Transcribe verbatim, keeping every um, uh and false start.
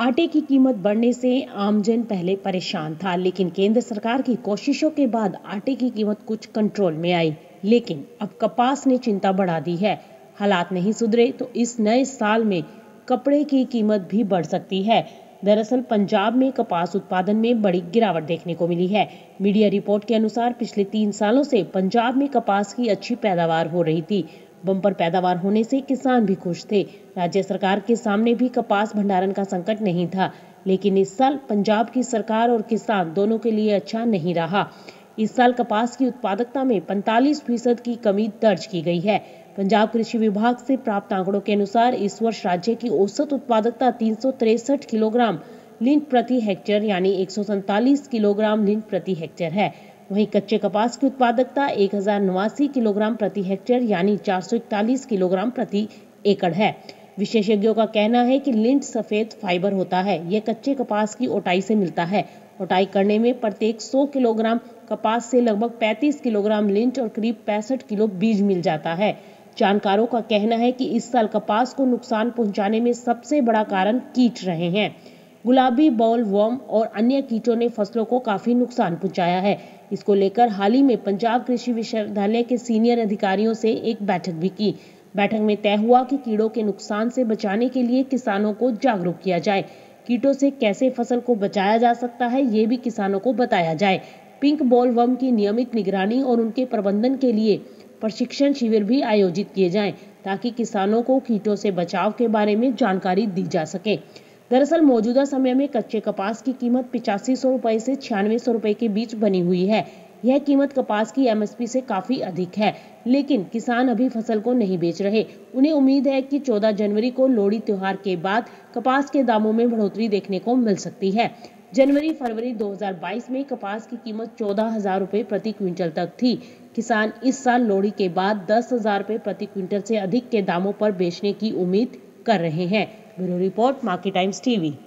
आटे की कीमत बढ़ने से आमजन पहले परेशान था, लेकिन केंद्र सरकार की कोशिशों के बाद आटे की कीमत कुछ कंट्रोल में आई। लेकिन अब कपास ने चिंता बढ़ा दी है। हालात नहीं सुधरे तो इस नए साल में कपड़े की कीमत भी बढ़ सकती है। दरअसल पंजाब में कपास उत्पादन में बड़ी गिरावट देखने को मिली है। मीडिया रिपोर्ट के अनुसार पिछले तीन सालों से पंजाब में कपास की अच्छी पैदावार हो रही थी। बम्पर पैदावार होने से किसान भी खुश थे। राज्य सरकार के सामने भी कपास भंडारण का संकट नहीं था, लेकिन इस साल पंजाब की सरकार और किसान दोनों के लिए अच्छा नहीं रहा। इस साल कपास की उत्पादकता में पैंतालीस फीसद की कमी दर्ज की गई है। पंजाब कृषि विभाग से प्राप्त आंकड़ों के अनुसार इस वर्ष राज्य की औसत उत्पादकता तीन सौ तिरसठ किलोग्राम लिंट प्रति हेक्टेयर यानी एक सौ सैंतालीस किलोग्राम लिंट प्रति हेक्टेयर है। वहीं कच्चे कपास की उत्पादकता एक हजार नवासी किलोग्राम प्रति हेक्टेयर यानी चार सौ इकतालीस किलोग्राम प्रति एकड़ है। विशेषज्ञों का कहना है कि लिंट सफेद फाइबर होता है। यह कच्चे कपास की ओटाई से मिलता है। ओटाई करने में प्रत्येक सौ किलोग्राम कपास से लगभग पैंतीस किलोग्राम लिंट और करीब पैंसठ किलो बीज मिल जाता है। जानकारों का कहना है कि इस साल कपास को नुकसान पहुंचाने में सबसे बड़ा कारण कीट रहे हैं। गुलाबी बॉल वर्म और अन्य कीटों ने फसलों को काफी नुकसान पहुंचाया है। इसको लेकर हाल ही में पंजाब कृषि विश्वविद्यालय के सीनियर अधिकारियों से एक बैठक भी की। बैठक में तय हुआ कि कीड़ों के नुकसान से बचाने के लिए किसानों को जागरूक किया जाए। कीटों से कैसे फसल को बचाया जा सकता है, ये भी किसानों को बताया जाए। पिंक बॉल वर्म की नियमित निगरानी और उनके प्रबंधन के लिए प्रशिक्षण शिविर भी आयोजित किए जाएं, ताकि किसानों को कीटों से बचाव के बारे में जानकारी दी जा सके। दरअसल मौजूदा समय में कच्चे कपास की कीमत पिचासी सौ रुपए से छियानवे सौ रुपए के बीच बनी हुई है। यह कीमत कपास की एमएसपी से काफी अधिक है, लेकिन किसान अभी फसल को नहीं बेच रहे। उन्हें उम्मीद है कि चौदह जनवरी को लोहड़ी त्योहार के बाद कपास के दामों में बढ़ोतरी देखने को मिल सकती है। जनवरी फरवरी दो हज़ार बाईस में कपास की कीमत चौदह हजार रुपए प्रति क्विंटल तक थी। किसान इस साल लोहड़ी के बाद दस हजार रुपए प्रति क्विंटल से अधिक के दामों पर बेचने की उम्मीद कर रहे हैं। Bureau report, market times TV.